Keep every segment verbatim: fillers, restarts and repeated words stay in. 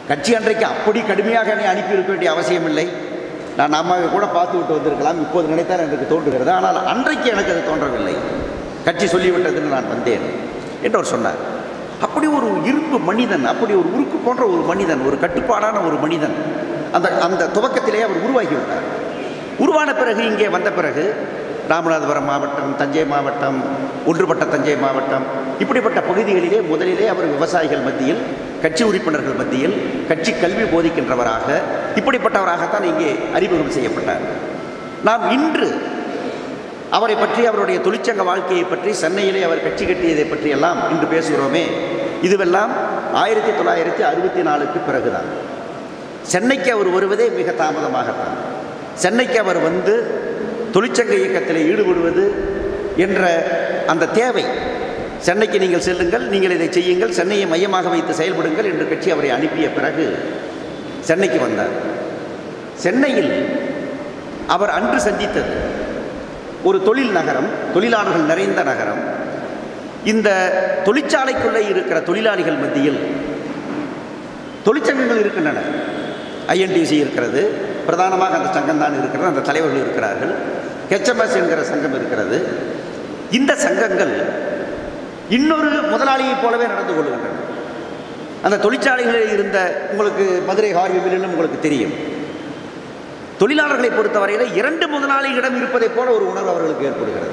கட்சி அன்றைக்கு அப்படி கடுமையாக என்னை அனுப்பி இருக்க வேண்டிய அவசியம் இல்லை. நான் அம்மாவை கூட பார்த்து விட்டு வந்திருக்கலாம், இப்போது நினைத்தால் எனக்கு தோன்றுகிறது. ஆனால் அன்றைக்கு எனக்கு அது தோன்றவில்லை. கட்சி சொல்லிவிட்டதுன்னு நான் வந்தேன் என்று அவர் சொன்னார். அப்படி ஒரு இரும்பு மனிதன், அப்படி ஒரு உருக்கு போன்ற ஒரு மனிதன், ஒரு கட்டுப்பாடான ஒரு மனிதன் அந்த அந்த துவக்கத்திலே அவர் உருவாகிவிட்டார். உருவான பிறகு இங்கே வந்த பிறகு ராமநாதபுரம் மாவட்டம், தஞ்சை மாவட்டம், ஒன்றுபட்ட தஞ்சை மாவட்டம், இப்படிப்பட்ட பகுதிகளிலே முதலிலே அவர் விவசாயிகள் மத்தியில், கட்சி உறுப்பினர்கள் மத்தியில் கட்சி கல்வி போதிக்கின்றவராக, இப்படிப்பட்டவராகத்தான் இங்கே அறிமுகம் செய்யப்பட்டார். நாம் இன்று அவரை பற்றி, அவருடைய தொழிற்சங்க வாழ்க்கையை பற்றி, சென்னையிலே அவர் கட்சி கட்டியதை பற்றியெல்லாம் இன்று பேசுகிறோமே, இதுவெல்லாம் ஆயிரத்தி தொள்ளாயிரத்தி அறுபத்தி நாலுக்கு பிறகுதான். சென்னைக்கு அவர் வருவதே மிக தாமதமாகத்தான். சென்னைக்கு அவர் வந்து தொழிற்சங்க இயக்கத்தில் ஈடுபடுவது என்ற அந்த தேவை, சென்னைக்கு நீங்கள் செல்லுங்கள், நீங்கள் இதை செய்யுங்கள், சென்னையை மையமாக வைத்து செயல்படுங்கள் என்று கட்சி அவரை அனுப்பிய பிறகு சென்னைக்கு வந்தார். சென்னையில் அவர் அன்று சந்தித்தது ஒரு தொழில் நகரம், தொழிலாளர்கள் நிறைந்த நகரம். இந்த தொழிற்சாலைக்குள்ளே இருக்கிற தொழிலாளிகள் மத்தியில் தொழிற்சங்கங்கள் இருக்கின்றன. ஐஎன்டிசி இருக்கிறது, பிரதானமாக அந்த சங்கம் தான் இருக்கிறது, அந்த தலைவர்கள் இருக்கிறார்கள். ஹெச்எம்எஸ் என்கிற சங்கம் இருக்கிறது. இந்த சங்கங்கள் இன்னொரு முதலாளியைப் போலவே நடந்து கொள்கின்றன. அந்த தொழிற்சாலைகளில் இருந்த, உங்களுக்கு மதுரை ஹார்வி மில்லும் உங்களுக்கு தெரியும், தொழிலாளர்களை பொறுத்தவரையில் இரண்டு முதலாளிகளிடம் இருப்பதைப் போல ஒரு உணர்வு அவர்களுக்கு ஏற்படுகிறது.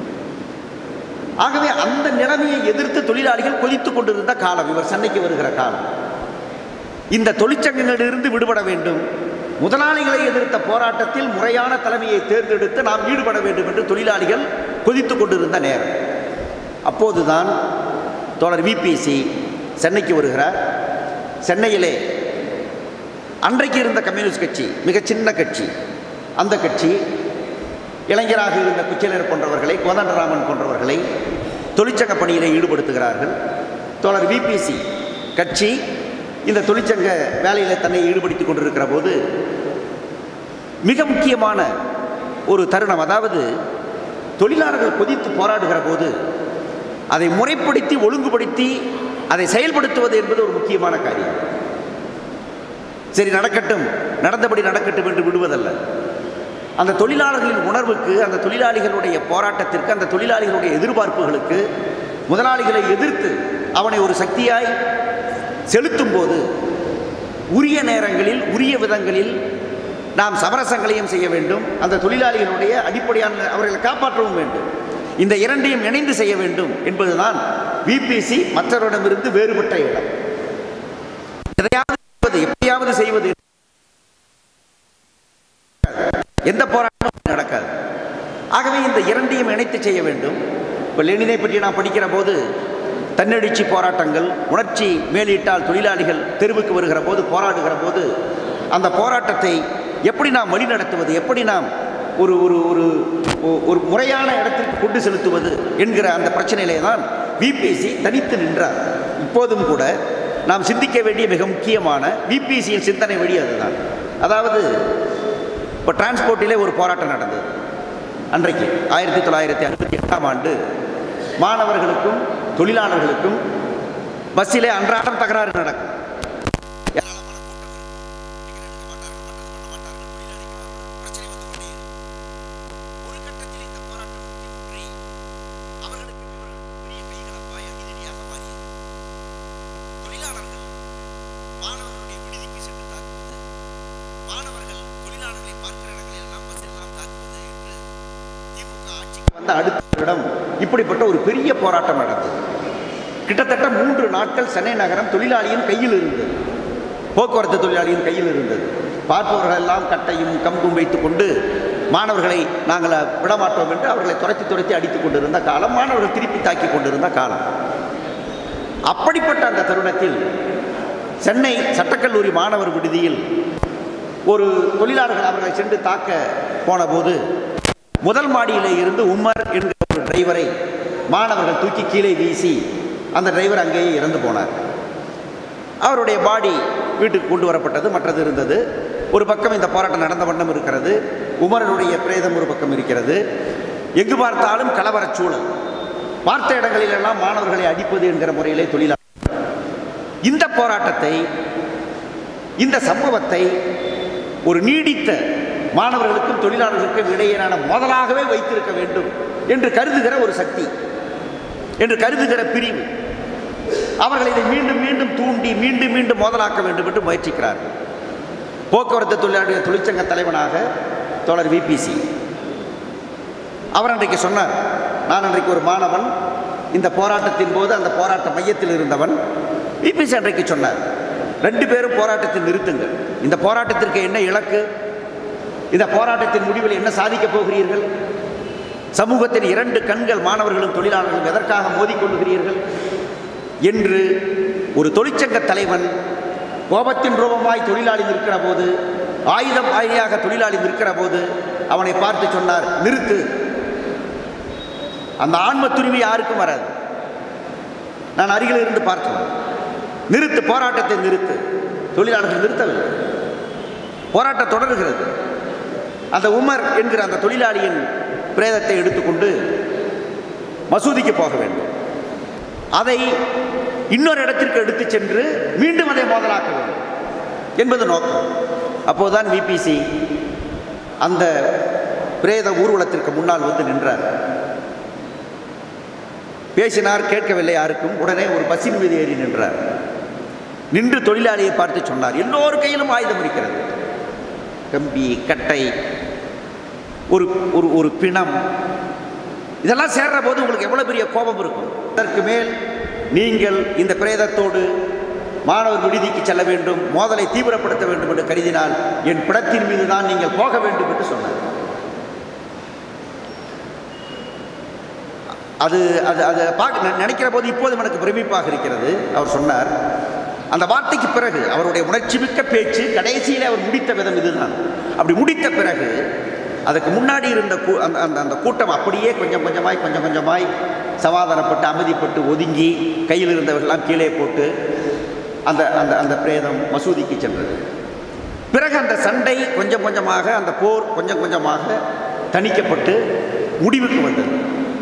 ஆகவே அந்த நிலைமையை எதிர்த்து தொழிலாளிகள் கொதித்துக் கொண்டிருந்த காலம் இவர் சென்னைக்கு வருகிற காலம். இந்த தொழிற்சங்கங்களிலிருந்து விடுபட வேண்டும், முதலாளிகளை எதிர்த்த போராட்டத்தில் முறையான தலைமையை தேர்ந்தெடுத்து நாம் ஈடுபட வேண்டும் என்று தொழிலாளிகள் கொதித்துக் கொண்டிருந்த நேரம். அப்போதுதான் தோழர் விபிசி சென்னைக்கு வருகிறார். சென்னையிலே அன்றைக்கு இருந்த கம்யூனிஸ்ட் கட்சி, மிக சின்ன கட்சி, அந்த கட்சி இளைஞராக இருந்த குச்சேலர் போன்றவர்களை, கோதண்டராமன் போன்றவர்களை தொழிற்சங்க பணியிலே ஈடுபடுத்துகிறார்கள். தோழர் விபிசி கட்சி இந்த தொழிற்சங்க வேலையில் தன்னை ஈடுபடுத்திக் கொண்டிருக்கிற போது மிக முக்கியமான ஒரு தருணம், அதாவது தொழிலாளர்கள் கொதித்து போராடுகிற போது அதை முறைப்படுத்தி ஒழுங்குபடுத்தி அதை செயல்படுத்துவது என்பது ஒரு முக்கியமான காரியம். சரி நடக்கட்டும், நடந்தபடி நடக்கட்டும் என்று விடுவதல்ல. அந்த தொழிலாளர்களின் உணர்வுக்கு, அந்த தொழிலாளிகளுடைய போராட்டத்திற்கு, அந்த தொழிலாளிகளுடைய எதிர்பார்ப்புகளுக்கு முதலாளிகளை எதிர்த்து அவனை ஒரு சக்தியாய் செலுத்தும் போது உரிய நேரங்களில், உரிய விதங்களில் நாம் சமரசங்களையும் செய்ய வேண்டும். அந்த தொழிலாளிகளுடைய அடிப்படையான அவர்களை காப்பாற்றவும் வேண்டும். இந்த இரண்டையும் இணைந்து செய்ய வேண்டும் என்பதுதான் விபிசி மற்றவரிடமிருந்து வேறுபட்ட இடம். எதையாவது எப்படியாவது செய்வது, எந்த போராட்டமும் நடக்காது. ஆகவே இந்த இரண்டையும் இணைத்து செய்ய வேண்டும். இப்போ லெனினை பற்றி நான் படிக்கிற போது தன்னெழுச்சி போராட்டங்கள், உணர்ச்சி மேலிட்டால் தொழிலாளிகள் தெருவுக்கு வருகிற போது, போராடுகிற போது அந்த போராட்டத்தை எப்படி நாம் வழிநடத்துவது, எப்படி நாம் ஒரு ஒரு ஒரு ஒரு முறையான இடத்திற்கு கொண்டு செலுத்துவது என்கிற அந்த பிரச்சனையிலே தான் விபிசி தனித்து நின்றார். இப்போதும் கூட நாம் சிந்திக்க வேண்டிய மிக முக்கியமான விபிசியின் சிந்தனை வழி அதுதான். அதாவது இப்போ டிரான்ஸ்போர்ட்டிலே ஒரு போராட்டம் நடந்தது அன்றைக்கு ஆயிரத்தி தொள்ளாயிரத்தி அறுபத்தி எட்டாம் ஆண்டு. மாணவர்களுக்கும் தொழிலாளர்களுக்கும் பஸ்ஸிலே அன்றாடம் தகராறு நடக்கும். அடுத்த இடம் இப்படிப்பட்ட ஒரு பெரிய போராட்டம் நடந்தது. கிட்டத்தட்ட மூன்று நாட்கள் சென்னை நகரம் தொழிலாளியின் கையில் இருந்தது, போக்குவரத்து தொழிலாளியின் கையில் இருந்தது. பார்ப்பவர்கள் எல்லாம் கட்டையும் கம்பும் வைத்துக் கொண்டு மாணவர்களை நாங்கள் விடமாட்டோம் என்று அவர்களை துரத்தி துரத்தி அடித்துக் கொண்டிருந்த காலம், மாணவர்கள் திருப்பி தாக்கி கொண்டிருந்த காலம். அப்படிப்பட்ட அந்த தருணத்தில் சென்னை சட்டக்கல்லூரி மாணவர் விடுதியில் ஒரு தொழிலாளர்கள் அவர்களை சென்று தாக்க போன போது முதல் மாடியிலே இருந்து உமர் என்கிற ஒரு டிரைவரை மாணவர்கள் தூக்கி கீழே வீசி அந்த டிரைவர் அங்கேயே இறந்து போனார். அவருடைய பாடி வீட்டுக்கு கொண்டு வரப்பட்டது, மற்றது இருந்தது. ஒரு பக்கம் இந்த போராட்டம் நடந்த வண்ணம் இருக்கிறது, உமரனுடைய பிரேதம் ஒரு பக்கம் இருக்கிறது. எங்கு பார்த்தாலும் கலவரச் சூழல், பார்த்த இடங்களிலெல்லாம் மாணவர்களை அடிப்பது என்கிற முறையிலே தொழிலாளர். இந்த போராட்டத்தை இந்த சம்பவத்தை ஒரு நீடித்த மாணவர்களுக்கும் தொழிலாளர்களுக்கும் இடையேயான மோதலாகவே வைத்திருக்க வேண்டும் என்று கருதுகிற ஒரு சக்தி, என்று கருதுகிற பிரிவு, அவர்கள் இதை மீண்டும் மீண்டும் தூண்டி மீண்டும் மீண்டும் மோதலாக்க வேண்டும் என்று முயற்சிக்கிறார்கள். போக்குவரத்து தொழிலாளர்கள் தொழிற்சங்க தலைவனாக தோழர் விபிசி அவர் அன்றைக்கு சொன்னார், நான் அன்றைக்கு ஒரு மாணவன், இந்த போராட்டத்தின் போது அந்த போராட்ட மையத்தில் இருந்தவன். விபிசி அன்றைக்கு சொன்னார், ரெண்டு பேரும் போராட்டத்தை நிறுத்துங்கள். இந்த போராட்டத்திற்கு என்ன இலக்கு? இந்த போராட்டத்தின் முடிவில் என்ன சாதிக்கப் போகிறீர்கள்? சமூகத்தின் இரண்டு கண்கள் மாணவர்களும் தொழிலாளர்களும் எதற்காக மோதிக்கொள்ளுகிறீர்கள் என்று ஒரு தொழிற்சங்க தலைவன் கோபத்தின் ரூபமாய் தொழிலாளி நிற்கிற போது, ஆயுதம் ஆயுதாக தொழிலாளி நிற்கிற போது அவனை பார்த்து சொன்னார், நிறுத்து. அந்த ஆன்ம துணிவு யாருக்கும் வராது. நான் அருகில் இருந்து பார்த்தேன். நிறுத்து, போராட்டத்தை நிறுத்து. தொழிலாளர்கள் நிறுத்தவில்லை, போராட்டம் தொடர்கிறது. அந்த உமர் என்கிற அந்த தொழிலாளியின் பிரேதத்தை எடுத்துக்கொண்டு மசூதிக்கு போக வேண்டும். அதை இன்னொரு இடத்திற்கு எடுத்து சென்று மீண்டும் அதை மோதலாக்க வேண்டும் என்பது நோக்கம். அப்போதுதான் விபிசி அந்த பிரேத ஊர்வலத்திற்கு முன்னால் வந்து நின்றார். பேசினார், கேட்கவில்லை யாருக்கும். உடனே ஒரு பஸ்ஸின் மீது ஏறி நின்றார். நின்று தொழிலாளியை பார்த்து சொன்னார், எல்லோரு கையிலும் ஆயுதம் இருக்கிறது, கம்பி, கட்டை, ஒரு ஒரு ஒரு பிணம், இதெல்லாம் சேர்ற போது உங்களுக்கு எவ்வளவு பெரிய கோபம் இருக்கும். அதற்கு மேல் நீங்கள் இந்த பிரேதத்தோடு மாணவர் விடுதிக்கு செல்ல வேண்டும், மோதலை தீவிரப்படுத்த வேண்டும் என்று கருதினால் என் பிணத்தின் மீது தான் நீங்கள் போக வேண்டும் என்று சொன்னார். அது அது அதை பார்க்க நினைக்கிற போது இப்போது எனக்கு பிரமிப்பாக இருக்கிறது. அவர் சொன்னார், அந்த வார்த்தைக்கு பிறகு அவருடைய உணர்ச்சி மிக்க பேச்சு கடைசியில் அவர் முடித்த விதம் இதுதான். அப்படி முடித்த பிறகு அதுக்கு முன்னாடி இருந்த அந்த அந்த கூட்டம் அப்படியே கொஞ்சம் கொஞ்சமாய் கொஞ்சம் கொஞ்சமாய் சமாதானப்பட்டு அமைதிப்பட்டு ஒதுங்கி கையில் இருந்தவர்களெல்லாம் கீழே போட்டு அந்த அந்த அந்த பிரேதம் மசூதிக்கு சென்றது. பிறகு அந்த சண்டை கொஞ்சம் கொஞ்சமாக, அந்த போர் கொஞ்சம் கொஞ்சமாக தணிக்கப்பட்டு முடிவுக்கு வந்தது.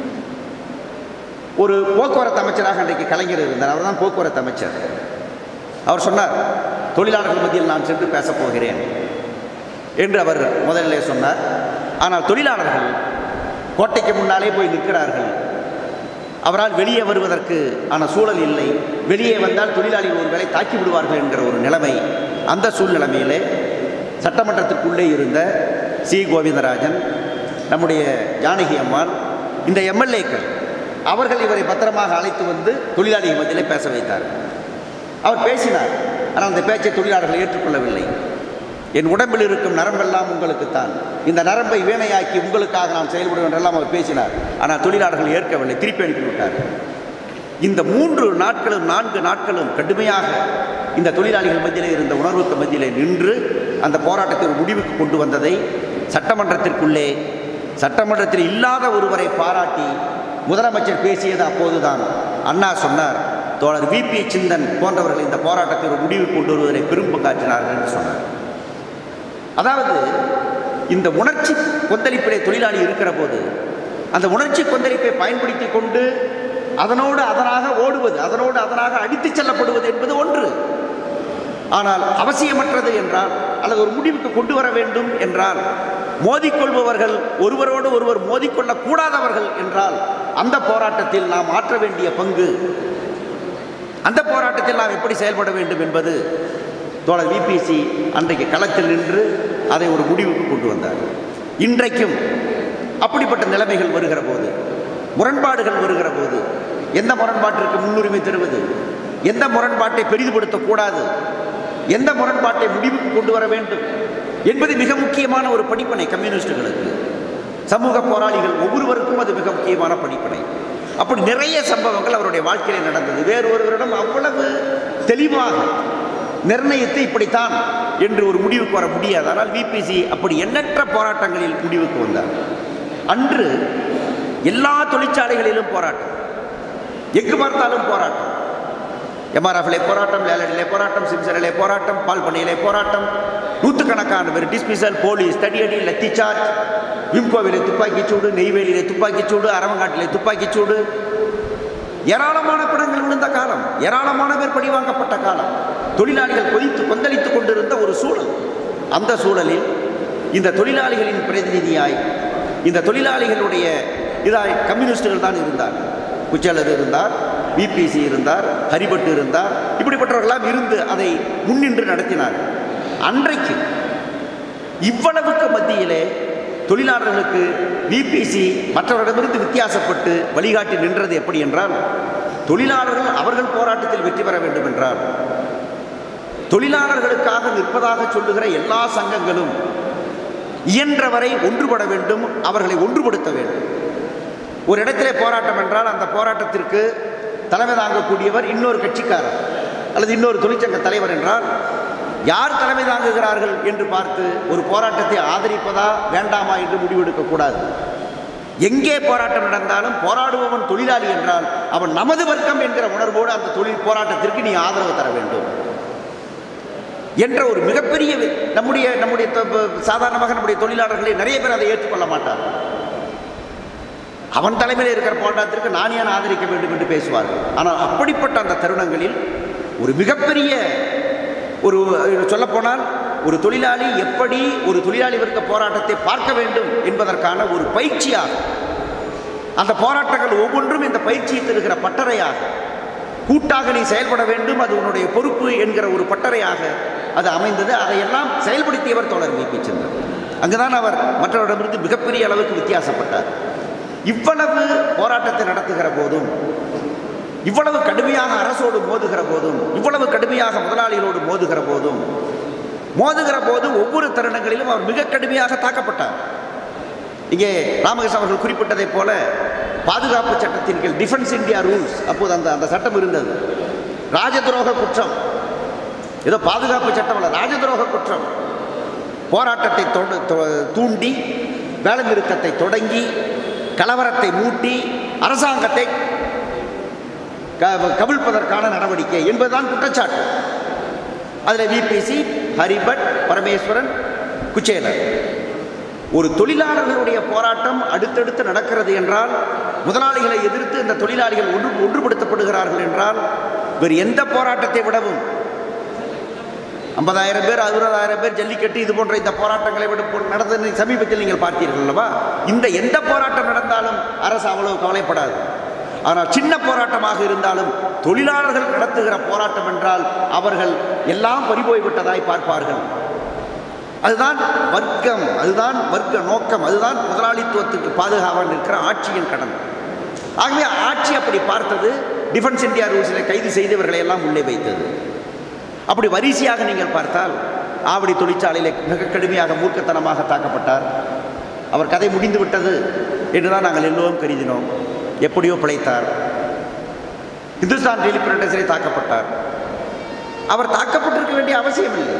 ஒரு போக்குவரத்து அமைச்சராக அன்றைக்கு கலைஞர் இருந்தார். அவர் தான் போக்குவரத்து அமைச்சர். அவர் சொன்னார், தொழிலாளர்கள் மத்தியில் நான் சென்று பேசப் போகிறேன் என்று அவர் முதலிலே சொன்னார். ஆனால் தொழிலாளர்கள் கோட்டைக்கு முன்னாலே போய் நிற்கிறார்கள். அவரால் வெளியே வருவதற்கு ஆன சூழல் இல்லை. வெளியே வந்தால் தொழிலாளிகள் ஒரு வேளை தாக்கி விடுவார்கள் என்கிற ஒரு நிலைமை. அந்த சூழ்நிலைமையிலே சட்டமன்றத்திற்குள்ளே இருந்த சி கோவிந்தராஜன், நம்முடைய ஜானகி அம்மாள், இந்த எம்எல்ஏக்கள் அவர்கள் இவரை பத்திரமாக அழைத்து வந்து தொழிலாளிகள் மத்தியிலே பேச வைத்தார்கள். அவர் பேசினார். ஆனால் அந்த பேச்சை தொழிலாளர்கள் ஏற்றுக்கொள்ளவில்லை. என் உடம்பில் இருக்கும் நரம்பெல்லாம் உங்களுக்குத்தான், இந்த நரம்பை வீணையாக்கி உங்களுக்காக நான் செயல்படுவேன் என்றெல்லாம் அவர் பேசினார். ஆனால் தொழிலாளர்கள் ஏற்கவில்லை, திருப்பி அனுப்பிவிட்டார். இந்த மூன்று நாட்களும் நான்கு நாட்களும் கடுமையாக இந்த தொழிலாளிகள் மத்தியிலே இருந்த உணர்வுக்கு மத்தியிலே நின்று அந்த போராட்டத்தை ஒரு முடிவுக்கு கொண்டு வந்ததை சட்டமன்றத்திற்குள்ளே சட்டமன்றத்தில் இல்லாத ஒருவரை பாராட்டி முதலமைச்சர் பேசியது அப்போதுதான். அண்ணா சொன்னார், தோழர் விபி சிந்தன் போன்றவர்கள் இந்த போராட்டத்தை ஒரு முடிவு கொண்டு வருவதை பெரும் பங்காற்றினார்கள் என்று சொன்னார். அதாவது இந்த உணர்ச்சி கொந்தளிப்பிலே தொழிலாளி இருக்கிற போது அந்த உணர்ச்சி கொந்தளிப்பை பயன்படுத்தி கொண்டு அதனோடு அதனாக ஓடுவது, அதனோடு அதனாக அடித்துச் செல்லப்படுவது என்பது ஒன்று. ஆனால் அவசியமற்றது என்றால், அல்லது ஒரு முடிவுக்கு கொண்டு வர வேண்டும் என்றால், மோதிக்கொள்பவர்கள் ஒருவரோடு ஒருவர் மோதிக்கொள்ளக்கூடாதவர்கள் என்றால் அந்த போராட்டத்தில் நாம் ஆற்ற வேண்டிய பங்கு, அந்த போராட்டத்தில் நாம் எப்படி செயல்பட வேண்டும் என்பது தோழர் விபிசி அன்றைக்கு களத்தில் நின்று அதை ஒரு முடிவுக்கு கொண்டு வந்தார். இன்றைக்கும் அப்படிப்பட்ட நிலைமைகள் வருகிற போது, முரண்பாடுகள் வருகிற போது, எந்த முரண்பாட்டிற்கு முன்னுரிமை தருவது, எந்த முரண்பாட்டை பெரிதுபடுத்தக்கூடாது, எந்த முரண்பாட்டை முடிவுக்கு கொண்டு வர வேண்டும் என்பது மிக முக்கியமான ஒரு படிப்பனை கம்யூனிஸ்டுகளுக்கு, சமூக போராளிகள் ஒவ்வொருவருக்கும் அது மிக முக்கியமான படிப்பனை. அப்படி நிறைய சம்பவங்கள் அவருடைய வாழ்க்கையில் நடந்தது. வேறு ஒருவரிடம் அவ்வளவு தெளிவாக நிர்ணயித்து இப்படித்தான் என்று ஒரு முடிவுக்கு வர முடியாது. ஆனால் விபிசி அப்படி எண்ணற்ற போராட்டங்களில் முடிவுக்கு வந்தார். அன்று எல்லா தொழிற்சாலைகளிலும் போராட்டம், எங்கு பார்த்தாலும் போராட்டம். எம்ஆர்எஃப்லே போராட்டம், லேலடிலே போராட்டம், சிம்சரிலே போராட்டம், பால் பண்ணையிலே போராட்டம், நூற்றுக்கணக்கான பேர் டிஸ்மிசல், போலீஸ் தடியடி, லத்தி சார்ஜ், விம்கோவிலே துப்பாக்கிச்சூடு, நெய்வேலியிலே துப்பாக்கிச்சூடு, அரவங்காட்டிலே துப்பாக்கிச்சூடு, ஏராளமான படங்கள் விழுந்த காலம், ஏராளமான பேர் பழிவாங்கப்பட்ட காலம், தொழிலாளிகள் கொதித்து கொந்தளித்துக் கொண்டிருந்த ஒரு சூழல். அந்த சூழலில் இந்த தொழிலாளிகளின் பிரதிநிதியாய் இந்த தொழிலாளிகளுடைய இதாய் கம்யூனிஸ்டுகள் தான் இருந்தார். குச்சேலர் இருந்தார், விபிசி இருந்தார், ஹரிபட் இருந்தார், இப்படிப்பட்டவர்களெல்லாம் இருந்து அதை முன்னின்று நடத்தினார். அன்றைக்கு இவ்வளவுக்கு மத்தியிலே தொழிலாளர்களுக்கு விபிசி மற்றவர்களிடமிருந்து வித்தியாசப்பட்டு வழிகாட்டி நின்றது எப்படி என்றால், தொழிலாளர்கள் அவர்கள் போராட்டத்தில் வெற்றி பெற வேண்டும் என்றால் தொழிலாளர்களுக்காக நிற்பதாக சொல்லுகிற எல்லா சங்கங்களும் இயன்றவரை ஒன்றுபட வேண்டும், அவர்களை ஒன்றுபடுத்த வேண்டும். ஒரு இடத்திலே போராட்டம் என்றால் அந்த போராட்டத்திற்கு தலைமை தாங்கக்கூடியவர் இன்னொரு கட்சிக்காரர் அல்லது இன்னொரு தொழிற்சங்க தலைவர் என்றால் யார் தலைமை தாங்குகிறார்கள் என்று பார்த்து ஒரு போராட்டத்தை ஆதரிப்பதா வேண்டாமா என்று முடிவெடுக்கக்கூடாது. எங்கே போராட்டம் நடந்தாலும் போராடுபவன் தொழிலாளி என்றால் அவன் நமது வர்க்கம் என்கிற உணர்வோடு அந்த தொழில் போராட்டத்திற்கு நீ ஆதரவு தர வேண்டும் என்ற ஒரு மிகப்பெரிய நம்முடைய நம்முடைய சாதாரணமாக நம்முடைய தொழிலாளர்களை நிறைய பேர் அதை ஏற்றுக்கொள்ள மாட்டார். அவன் தலைமையில் இருக்கிற போராட்டத்திற்கு நான் ஏன் ஆதரிக்க வேண்டும் என்று பேசுவார்கள். ஆனால் அப்படிப்பட்ட அந்த தருணங்களில் ஒரு மிகப்பெரிய ஒரு சொல்லப்போனால் ஒரு தொழிலாளி எப்படி ஒரு தொழிலாளி வர்க்க போராட்டத்தை பார்க்க வேண்டும் என்பதற்கான ஒரு பயிற்சியாக அந்த போராட்டங்கள் ஒவ்வொன்றும் இந்த பயிற்சியை தருகிற பட்டறையாக கூட்டாக நீ செயல்பட வேண்டும், அது உன்னுடைய பொறுப்பு என்கிற ஒரு பட்டறையாக அது அமைந்தது. அதையெல்லாம் செயல்படுத்தியவர் தோழர் வி பி சந்திரன். அங்குதான் அவர் மற்றவரிடமிருந்து மிகப்பெரிய அளவுக்கு வித்தியாசப்பட்டார். இவ்வளவு போராட்டத்தை நடத்துகிற போதும், இவ்வளவு கடுமையாக அரசோடு மோதுகிற போதும், இவ்வளவு கடுமையாக முதலாளிகளோடு மோதுகிற போதும் மோதுகிற போது ஒவ்வொரு தருணங்களிலும் அவர் மிக கடுமையாக தாக்கப்பட்டார். இங்கே ராமகிருஷ்ணன் அவர்கள் குறிப்பிட்டதைப் போல பாதுகாப்பு சட்டத்தின் கீழ் டிஃபென்ஸ் இந்தியா ரூல்ஸ் அப்போது அந்த அந்த சட்டம் இருந்தது. ராஜதுரோக குற்றம், ஏதோ பாதுகாப்பு சட்டம் அல்ல, ராஜதுரோக குற்றம். போராட்டத்தை தூண்டி வேலை நிறுத்தத்தை தொடங்கி கலவரத்தை மூட்டி அரசாங்கத்தை கவிழ்ப்பதற்கான நடவடிக்கை என்பதுதான் குற்றச்சாட்டு. அதில் விபிசி, ஹரிபட், பரமேஸ்வரன், குச்சேலர். ஒரு தொழிலாளர்களுடைய போராட்டம் அடுத்தடுத்து நடக்கிறது என்றால், முதலாளிகளை எதிர்த்து இந்த தொழிலாளிகள் ஒன்று ஒன்றுபடுத்தப்படுகிறார்கள் என்றால், வேறு எந்த போராட்டத்தை விடவும் ஐம்பதாயிரம் பேர் அறுபதாயிரம் பேர் ஜல்லிக்கட்டு இது போன்ற இந்த போராட்டங்களை விட நடந்த சமீபத்தில் நீங்கள் பார்த்தீர்கள் அல்லவா? இந்த எந்த போராட்டம் நடந்தாலும் அரசு அவ்வளவு கவலைப்படாது. ஆனால் சின்ன போராட்டமாக இருந்தாலும் தொழிலாளர்கள் நடத்துகிற போராட்டம் என்றால் அவர்கள் எல்லாம் பறிபோய்விட்டதாய் பார்ப்பார்கள். அதுதான் வர்க்கம், அதுதான் வர்க்க நோக்கம், அதுதான் முதலாளித்துவத்துக்கு பாதுகாப்பாக நிற்கிற ஆட்சியின் கடமை. ஆகவே ஆட்சி அப்படி பார்த்தது. டிஃபென்ஸ் இந்தியா ரூல்ஸில் கைது செய்தவர்களை எல்லாம் உள்ளே வைத்தது. அப்படி வரிசையாக நீங்கள் பார்த்தால் ஆவடி தொழிற்சாலையில் மிக கடுமையாக மூர்க்கத்தனமாக தாக்கப்பட்டார். அவர் கதை முடிந்து விட்டது என்றுதான் நாங்கள் எல்லோரும் கருதினோம். எப்படியோ பிழைத்தார். இந்துஸ்தான் டெலிபிரிண்டர்ஸிலே தாக்கப்பட்டார். அவர் தாக்கப்பட்டிருக்க வேண்டிய அவசியம் இல்லை.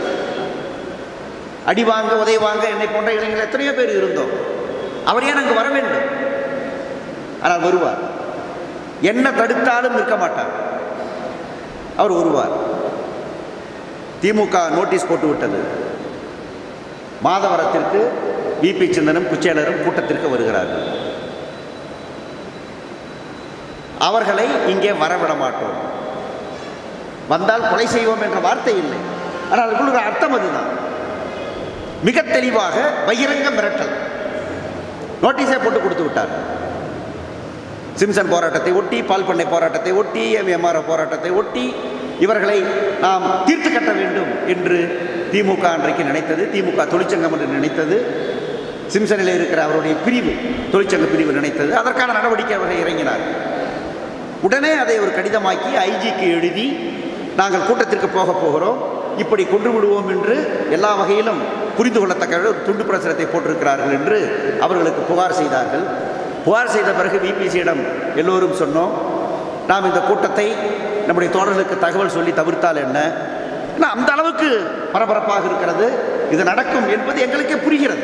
அடி வாங்க உதவி வாங்க என்னை போன்ற இளைஞர்கள் எத்தனையோ பேர் இருந்தோம். அவர் ஏன் அங்கு வர வேண்டும்? ஆனால் வருவார். என்ன தடுத்தாலும் நிற்க மாட்டார். அவர் வருவார். திமுக நோட்டீஸ் போட்டு விட்டது. மாதவரத்திற்கு விபி சந்தனும் குச்சேலரும் கூட்டத்திற்கு வருகிறார்கள். அவர்களை இங்கே வரவிட மாட்டோம், வந்தால் கொலை செய்வோம் என்ற வார்த்தை இல்லை. ஆனால் அதுக்குள்ள அர்த்தம் அதுதான். மிக தெளிவாக பகிரங்க மிரட்டல் நோட்டீஸை போட்டு கொடுத்து விட்டார். சிம்சன் போராட்டத்தை ஒட்டி, பால் பண்ணை போராட்டத்தை ஒட்டி, எம்ஆர்ஓ போராட்டத்தை ஒட்டி இவர்களை நாம் தீர்த்து கட்ட வேண்டும் என்று திமுக அன்றைக்கு நினைத்தது. திமுக தொழிற்சங்கம் என்று நினைத்தது. சிம்சனில் இருக்கிற அவருடைய பிரிவு, தொழிற்சங்க பிரிவு நினைத்தது. அதற்கான நடவடிக்கை அவர்கள் இறங்கினார். உடனே அதை ஒரு கடிதமாக்கி ஐஜிக்கு எழுதி, நாங்கள் கூட்டத்திற்கு போக போகிறோம், இப்படி கொன்று விடுவோம் என்று எல்லா வகையிலும் புரிந்து கொள்ளத்தக்க ஒரு துண்டு பிரசுரத்தை போட்டிருக்கிறார்கள் என்று அவர்களுக்கு புகார் செய்தார்கள். புகார் செய்த பிறகு விபிசியிடம் எல்லோரும் சொன்னோம், நாம் இந்த கூட்டத்தை நம்முடைய தோழர்களுக்கு தகவல் சொல்லி தவிர்த்தால் என்ன? ஏன்னா அந்த அளவுக்கு பரபரப்பாக இருக்கிறது, இது நடக்கும் என்பது எங்களுக்கே புரிகிறது.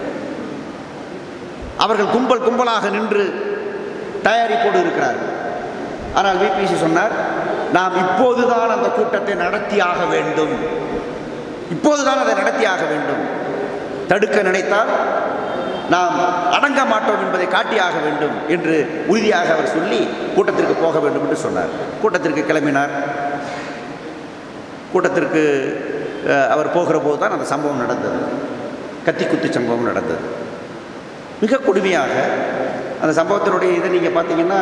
அவர்கள் கும்பல் கும்பலாக நின்று தயாரிப்போடு இருக்கிறார்கள். ஆனால் விபிசி சொன்னார், நாம் இப்போதுதான் அந்த கூட்டத்தை நடத்தியாக வேண்டும், இப்போதுதான் அதை நடத்தியாக வேண்டும். தடுக்க நினைத்தால் நாம் அடங்க மாட்டோம் என்பதை காட்டியாக வேண்டும் என்று உறுதியாக அவர் சொல்லி கூட்டத்திற்கு போக வேண்டும் என்று சொன்னார். கூட்டத்திற்கு கிளம்பினார். கூட்டத்திற்கு அவர் போகிற போது தான் அந்த சம்பவம் நடந்தது. கத்தி குத்து சம்பவம் நடந்தது. மிக கொடுமையாக அந்த சம்பவத்தினுடைய இதை நீங்கள் பார்த்தீங்கன்னா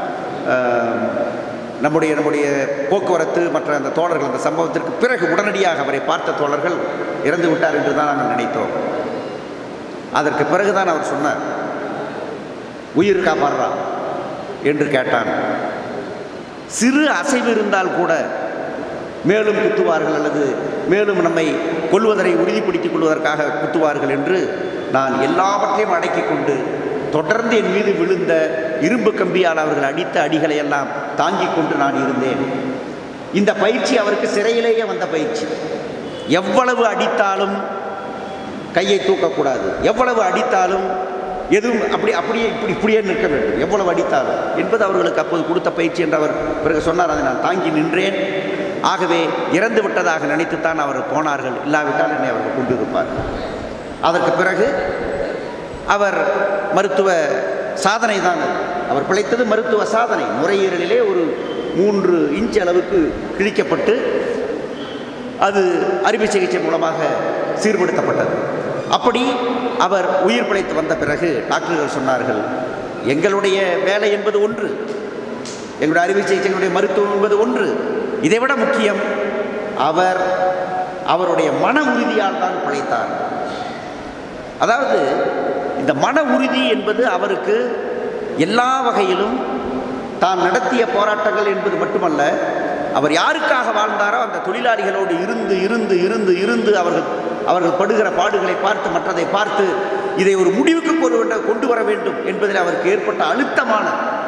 நம்முடைய நம்முடைய போக்குவரத்து மற்ற அந்த தோழர்கள் அந்த சம்பவத்திற்கு பிறகு உடனடியாக அவரை பார்த்த தோழர்கள் இறந்து விட்டார் என்று தான் நாங்கள் நினைத்தோம். அதற்கு பிறகுதான் அவர் சொன்னார், உயிர் காப்பாடுறா என்று கேட்டான். சிறு அசைவு இருந்தால் கூட மேலும் குத்துவார்கள் அல்லது மேலும் நம்மை கொல்வதை உறுதிப்படுத்திக் கொள்வதற்காக குத்துவார்கள் என்று நான் எல்லாவற்றையும் அடக்கி கொண்டு தொடர்ந்து என் மீது விழுந்த இரும்பு கம்பியால் அவர்கள் அடித்த அடிகளை எல்லாம் தாங்கிக் கொண்டு நான் இருந்தேன். இந்த பயிற்சி அவருக்கு சிறையிலேயே வந்த பயிற்சி. எவ்வளவு அடித்தாலும் கையை தூக்கக்கூடாது, எவ்வளவு அடித்தாலும் எதுவும் அப்படி அப்படியே இப்படி இப்படியே நிற்க வேண்டும், எவ்வளவு அடித்தாலும் என்பது அவர்களுக்கு அப்போது கொடுத்த பயிற்சி என்று அவர் பிறகு சொன்னார். அதை நான் தாங்கி நின்றேன். ஆகவே இறந்து விட்டதாக நினைத்துத்தான் அவர் போனார்கள், இல்லாவிட்டால் என்னை அவர்கள் கொண்டிருப்பார். அதற்கு பிறகு அவர் மருத்துவ சாதனை தான், அவர் பிழைத்தது மருத்துவ சாதனை. நுரையீரலிலே ஒரு மூன்று இன்ச் அளவுக்கு கிழிக்கப்பட்டு அது அறுவை சிகிச்சை மூலமாக சீர்படுத்தப்பட்டது. அப்படி அவர் உயிர் பிழைத்து வந்த பிறகு டாக்டர்கள் சொன்னார்கள், எங்களுடைய வேலை என்பது ஒன்று, எங்களுடைய அறுவை சிகிச்சைகளுடைய மருத்துவம் என்பது ஒன்று, இதைவிட முக்கியம் அவர் அவருடைய மன உறுதியால் தான் பிழைத்தார். அதாவது இந்த மன உறுதி என்பது அவருக்கு எல்லா வகையிலும் தான் நடத்திய போராட்டங்கள் என்பது மட்டுமல்ல, அவர் யாருக்காக வாழ்ந்தாரோ அந்த தொழிலாளிகளோடு இருந்து இருந்து இருந்து இருந்து அவர்கள் அவர்கள் படுகிற பாடுகளை பார்த்து மற்றதை பார்த்து இதை ஒரு முடிவுக்கு கொண்டு வர வேண்டும் என்பதில் அவருக்கு ஏற்பட்ட அழுத்தமான